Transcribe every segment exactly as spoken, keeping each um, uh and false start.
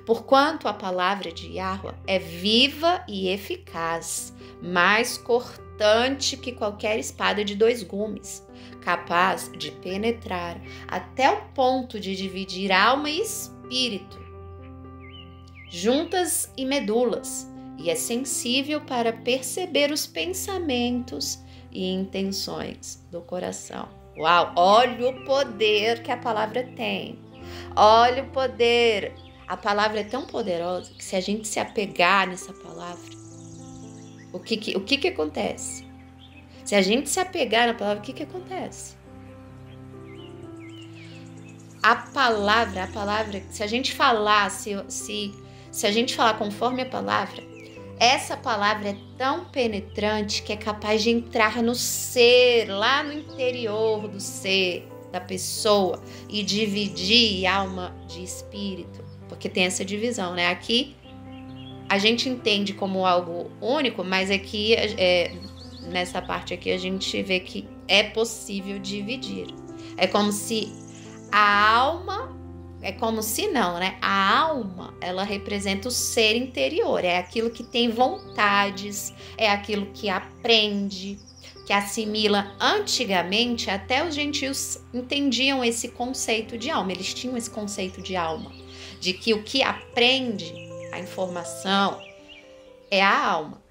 Porquanto a palavra de Yahweh é viva e eficaz, mais cortante que qualquer espada de dois gumes, capaz de penetrar até o ponto de dividir alma e espírito, juntas e medulas, e é sensível para perceber os pensamentos e intenções do coração. Uau! Olha o poder que a palavra tem. Olha o poder. A palavra é tão poderosa que se a gente se apegar nessa palavra, o que que, o que, que acontece? Se a gente se apegar na palavra, o que que acontece? A palavra, a palavra, se a gente falar, se, se, se a gente falar conforme a palavra, essa palavra é tão penetrante que é capaz de entrar no ser, lá no interior do ser da pessoa e dividir alma de espírito, porque tem essa divisão, né? Aqui a gente entende como algo único, mas aqui, é, nessa parte aqui, a gente vê que é possível dividir. É como se a alma, é como se não, né? A alma, ela representa o ser interior, é aquilo que tem vontades, é aquilo que aprende, que assimila. Antigamente, até os gentios entendiam esse conceito de alma, eles tinham esse conceito de alma, de que o que aprende a informação é a alma.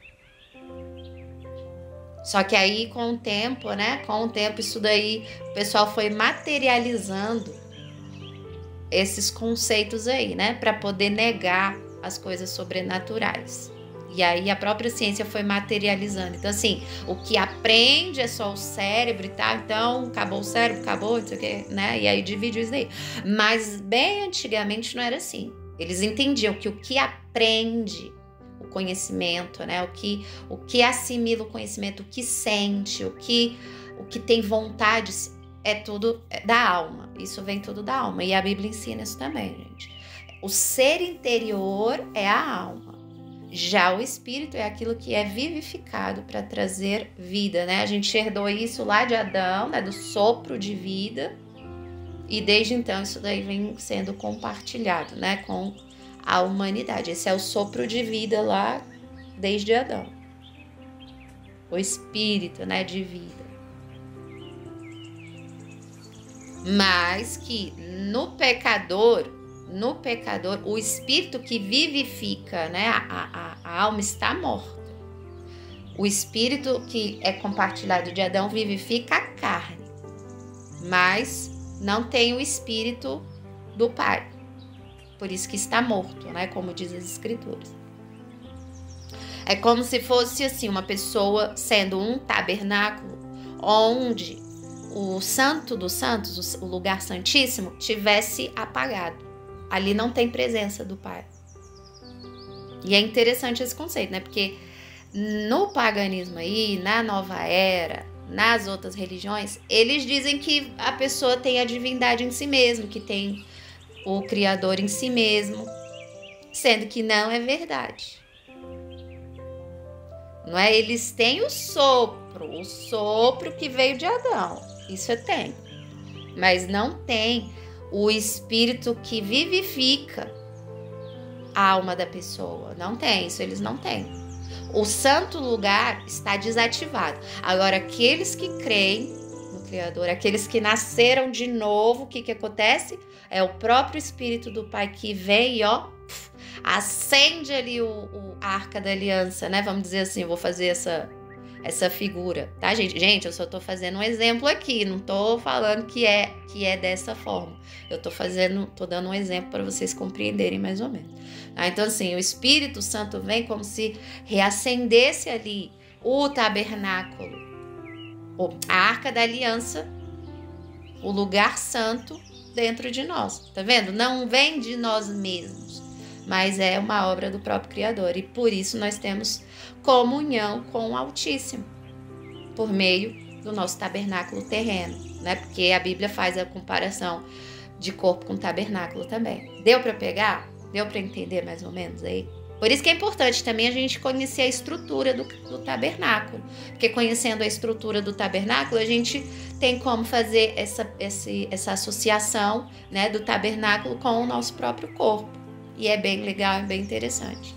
Só que aí, com o tempo, né? Com o tempo, isso daí, o pessoal foi materializando esses conceitos aí, né? Para poder negar as coisas sobrenaturais. E aí a própria ciência foi materializando. Então, assim, o que aprende é só o cérebro e tal. Então, acabou o cérebro, acabou, não sei o quê, né? E aí dividiu isso daí. Mas bem antigamente não era assim. Eles entendiam que o que aprende o conhecimento, né? O que, o que assimila o conhecimento, o que sente, o que, o que tem vontade, é tudo da alma. Isso vem tudo da alma. E a Bíblia ensina isso também, gente. O ser interior é a alma. Já o espírito é aquilo que é vivificado para trazer vida, né? A gente herdou isso lá de Adão, né? Do sopro de vida. E desde então isso daí vem sendo compartilhado, né, com a humanidade. Esse é o sopro de vida lá desde Adão. O espírito, né, de vida. Mas que no pecador, no pecador, o espírito que vivifica, né, a, a, a alma está morta. O espírito que é compartilhado de Adão vivifica a carne, mas não tem o espírito do Pai. Por isso que está morto, né? Como diz as Escrituras. É como se fosse assim, uma pessoa sendo um tabernáculo onde o santo dos santos, o lugar santíssimo, tivesse apagado. Ali não tem presença do Pai. E é interessante esse conceito, né? Porque no paganismo aí, na nova era, nas outras religiões, eles dizem que a pessoa tem a divindade em si mesmo, que tem o Criador em si mesmo, sendo que não é verdade. Não é? Eles têm o sopro, o sopro que veio de Adão, isso tem, mas não tem o espírito que vivifica a alma da pessoa, não tem, isso eles não têm. O santo lugar está desativado. Agora, aqueles que creem no Criador, aqueles que nasceram de novo, o que que acontece? É o próprio Espírito do Pai que vem e, ó, acende ali o, o, a Arca da Aliança, né? Vamos dizer assim, eu vou fazer essa, essa figura, tá, gente? Gente, eu só tô fazendo um exemplo aqui, não tô falando que é, que é dessa forma. Eu tô fazendo, tô dando um exemplo para vocês compreenderem mais ou menos. Ah, então, assim, o Espírito Santo vem como se reacendesse ali o tabernáculo, a Arca da Aliança, o lugar santo dentro de nós. Tá vendo? Não vem de nós mesmos, mas é uma obra do próprio Criador. E por isso nós temos comunhão com o Altíssimo, por meio do nosso tabernáculo terreno, né? Porque a Bíblia faz a comparação de corpo com tabernáculo também. Deu para pegar? Deu para entender mais ou menos aí? Por isso que é importante também a gente conhecer a estrutura do, do tabernáculo. Porque conhecendo a estrutura do tabernáculo, a gente tem como fazer essa, essa, essa associação, né, do tabernáculo com o nosso próprio corpo. E é bem legal, é bem interessante.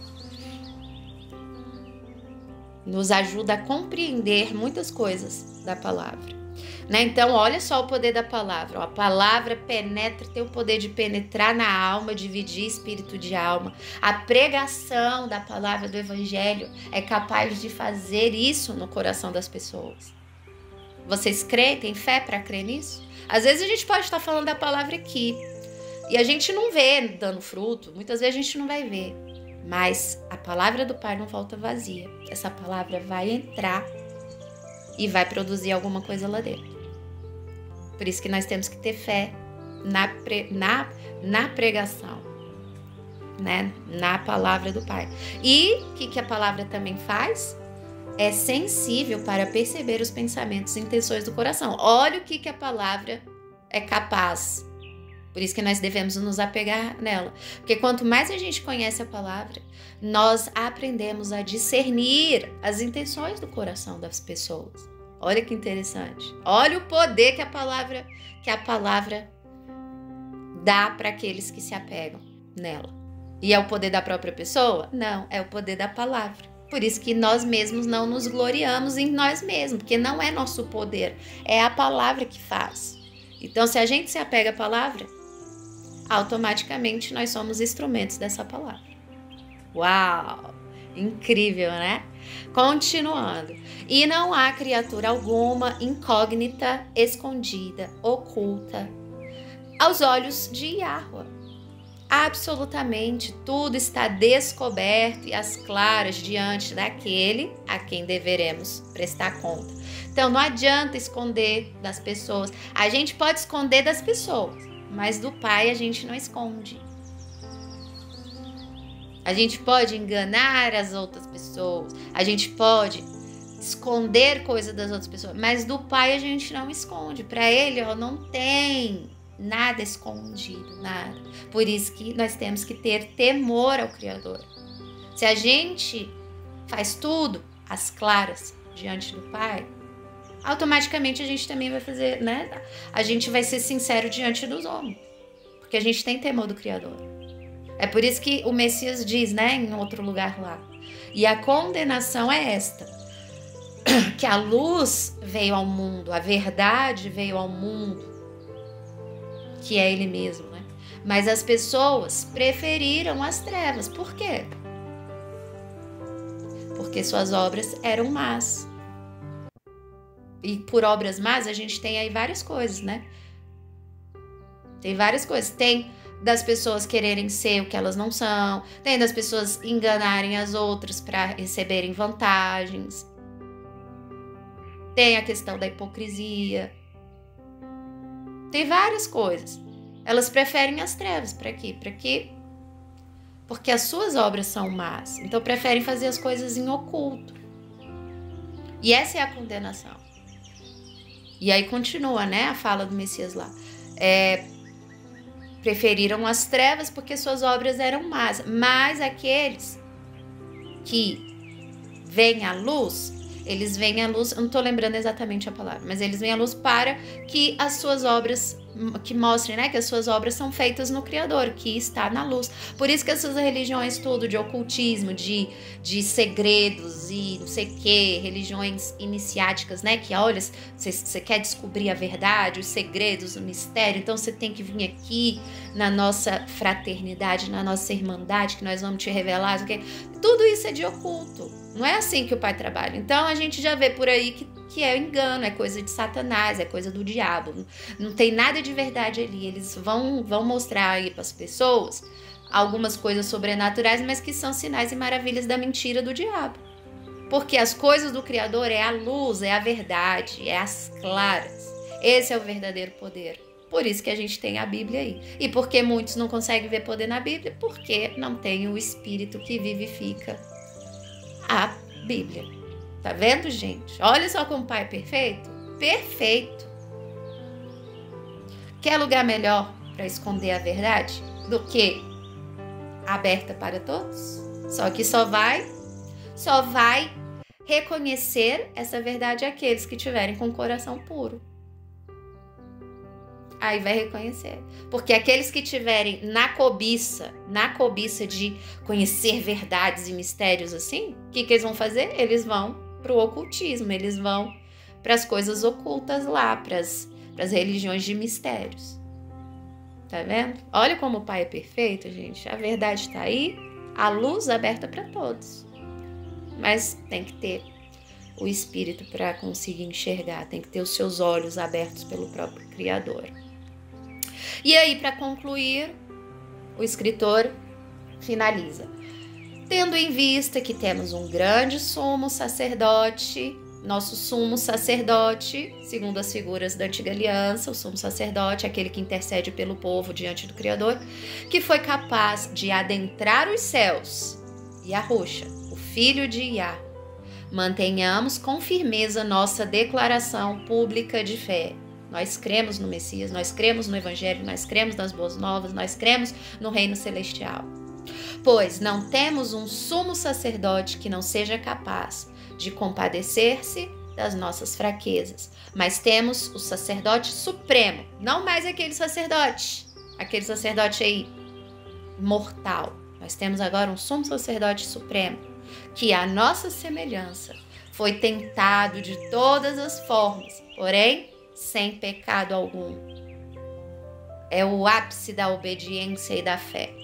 Nos ajuda a compreender muitas coisas da palavra, né? Então, olha só o poder da palavra. Ó, a palavra penetra, tem o poder de penetrar na alma, dividir espírito de alma. A pregação da palavra do evangelho é capaz de fazer isso no coração das pessoas. Vocês creem? Tem fé para crer nisso? Às vezes a gente pode estar falando da palavra aqui e a gente não vê dando fruto. Muitas vezes a gente não vai ver. Mas a palavra do Pai não volta vazia. Essa palavra vai entrar e vai produzir alguma coisa lá dentro. Por isso que nós temos que ter fé na, pre, na, na pregação, né? Na palavra do Pai. E o que, que a palavra também faz? É sensível para perceber os pensamentos e intenções do coração. Olha o que, que a palavra é capaz. Por isso que nós devemos nos apegar nela. Porque quanto mais a gente conhece a palavra, nós aprendemos a discernir as intenções do coração das pessoas. Olha que interessante. Olha o poder que a palavra, que a palavra dá para aqueles que se apegam nela. E é o poder da própria pessoa? Não, é o poder da palavra. Por isso que nós mesmos não nos gloriamos em nós mesmos, porque não é nosso poder, é a palavra que faz. Então, se a gente se apega à palavra, automaticamente nós somos instrumentos dessa palavra. Uau! Incrível, né? Continuando. E não há criatura alguma incógnita, escondida, oculta aos olhos de Yahweh. Absolutamente tudo está descoberto e às claras diante daquele a quem deveremos prestar conta. Então não adianta esconder das pessoas. A gente pode esconder das pessoas, mas do Pai a gente não esconde. A gente pode enganar as outras pessoas, a gente pode esconder coisas das outras pessoas, mas do Pai a gente não esconde. Para Ele, ó, não tem nada escondido, nada. Por isso que nós temos que ter temor ao Criador. Se a gente faz tudo às claras diante do Pai, automaticamente a gente também vai fazer, né? A gente vai ser sincero diante dos homens, porque a gente tem temor do Criador. É por isso que o Messias diz, né, em outro lugar lá, e a condenação é esta, que a luz veio ao mundo, a verdade veio ao mundo, que é Ele mesmo, né? Mas as pessoas preferiram as trevas. Por quê? Porque suas obras eram más. E por obras más a gente tem aí várias coisas, né? Tem várias coisas. Tem das pessoas quererem ser o que elas não são. Tem das pessoas enganarem as outras para receberem vantagens. Tem a questão da hipocrisia. Tem várias coisas. Elas preferem as trevas. Para quê? Para quê? Porque as suas obras são más. Então preferem fazer as coisas em oculto. E essa é a condenação. E aí continua, né, a fala do Messias lá. É, preferiram as trevas porque suas obras eram más. Mas aqueles que veem a luz, eles veem a luz, eu não estou lembrando exatamente a palavra, mas eles veem a luz para que as suas obras, que mostrem, né, que as suas obras são feitas no Criador, que está na luz. Por isso que essas religiões tudo de ocultismo, de, de segredos e não sei o que, religiões iniciáticas, né, que olha, você, você quer descobrir a verdade, os segredos, o mistério, então você tem que vir aqui na nossa fraternidade, na nossa irmandade, que nós vamos te revelar, okay? Tudo isso é de oculto. Não é assim que o Pai trabalha. Então a gente já vê por aí que, que é engano, é coisa de Satanás, é coisa do diabo. Não, não tem nada de verdade ali. Eles vão, vão mostrar aí para as pessoas algumas coisas sobrenaturais, mas que são sinais e maravilhas da mentira do diabo. Porque as coisas do Criador é a luz, é a verdade, é as claras. Esse é o verdadeiro poder. Por isso que a gente tem a Bíblia aí. E por que muitos não conseguem ver poder na Bíblia? Porque não tem o Espírito que vivifica a Bíblia. Tá vendo, gente? Olha só como o Pai é perfeito. Perfeito. Quer lugar melhor para esconder a verdade do que aberta para todos? Só que só vai, só vai reconhecer essa verdade aqueles que tiverem com o coração puro. aí vai reconhecer. Porque aqueles que tiverem na cobiça, na cobiça de conhecer verdades e mistérios assim, o que, que eles vão fazer? Eles vão para o ocultismo, eles vão para as coisas ocultas lá, para as religiões de mistérios. Tá vendo? Olha como o Pai é perfeito, gente. A verdade está aí, a luz aberta para todos. Mas tem que ter o espírito para conseguir enxergar, tem que ter os seus olhos abertos pelo próprio Criador. E aí, para concluir, o escritor finaliza. Tendo em vista que temos um grande sumo sacerdote, nosso sumo sacerdote, segundo as figuras da antiga aliança, o sumo sacerdote, aquele que intercede pelo povo diante do Criador, que foi capaz de adentrar os céus, Yahushua, o filho de Yah, mantenhamos com firmeza nossa declaração pública de fé. Nós cremos no Messias, nós cremos no Evangelho, nós cremos nas boas novas, nós cremos no reino celestial. Pois não temos um sumo sacerdote que não seja capaz de compadecer-se das nossas fraquezas, mas temos o sacerdote supremo, não mais aquele sacerdote, aquele sacerdote aí mortal. Nós temos agora um sumo sacerdote supremo, que à nossa semelhança foi tentado de todas as formas, porém sem pecado algum. É o ápice da obediência e da fé.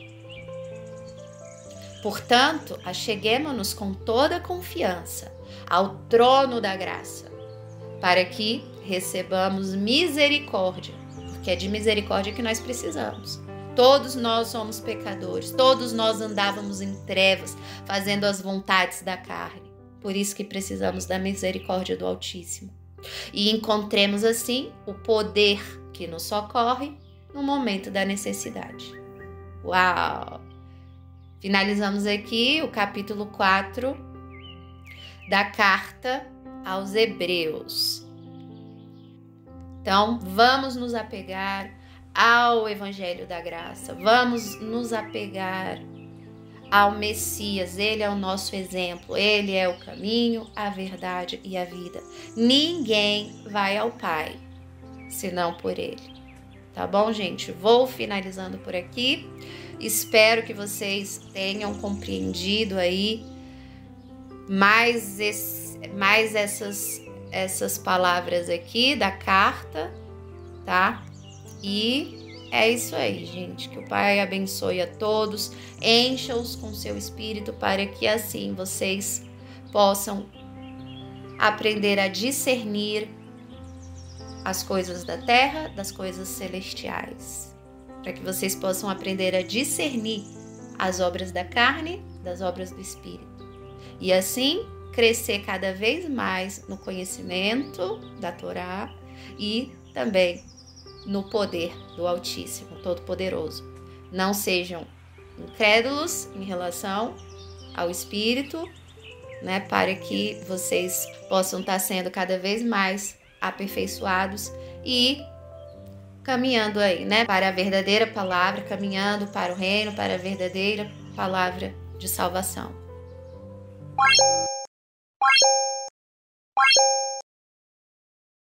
Portanto, acheguemo-nos com toda confiança ao trono da graça, para que recebamos misericórdia, porque é de misericórdia que nós precisamos. Todos nós somos pecadores, todos nós andávamos em trevas, fazendo as vontades da carne. Por isso que precisamos da misericórdia do Altíssimo. E encontremos assim o poder que nos socorre no momento da necessidade. Uau! Finalizamos aqui o capítulo quatro da carta aos Hebreus. Então, vamos nos apegar ao Evangelho da Graça, vamos nos apegar ao Messias. Ele é o nosso exemplo, ele é o caminho, a verdade e a vida. Ninguém vai ao Pai senão por ele. Tá bom, gente? Vou finalizando por aqui. Espero que vocês tenham compreendido aí mais, esse, mais essas, essas palavras aqui da carta, tá? E é isso aí, gente. Que o Pai abençoe a todos, encha-os com seu espírito para que assim vocês possam aprender a discernir as coisas da terra das coisas celestiais. Para que vocês possam aprender a discernir as obras da carne das obras do Espírito. E assim crescer cada vez mais no conhecimento da Torá e também no poder do Altíssimo, Todo-Poderoso. Não sejam incrédulos em relação ao Espírito, né, para que vocês possam estar sendo cada vez mais aperfeiçoados e caminhando aí, né, para a verdadeira palavra, caminhando para o reino, para a verdadeira palavra de salvação.